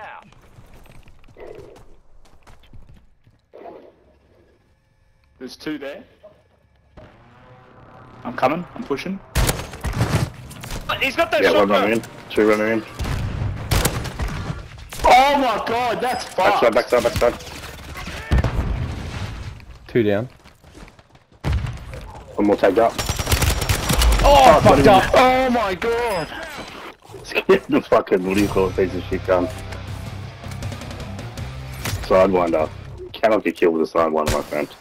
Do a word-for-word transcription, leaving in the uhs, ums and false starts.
out. There's two there. I'm coming. I'm pushing. He's got that Yeah, one shotgun. running in. Two running in. Oh my god, that's fucked. Backside, backside, backside. Two down. One more tagged up. Oh, oh fucked up! Oh my god. Get the fucking, what do you call it, piece of shit gun. Sidewinder. Cannot get killed with a sidewinder, my friend.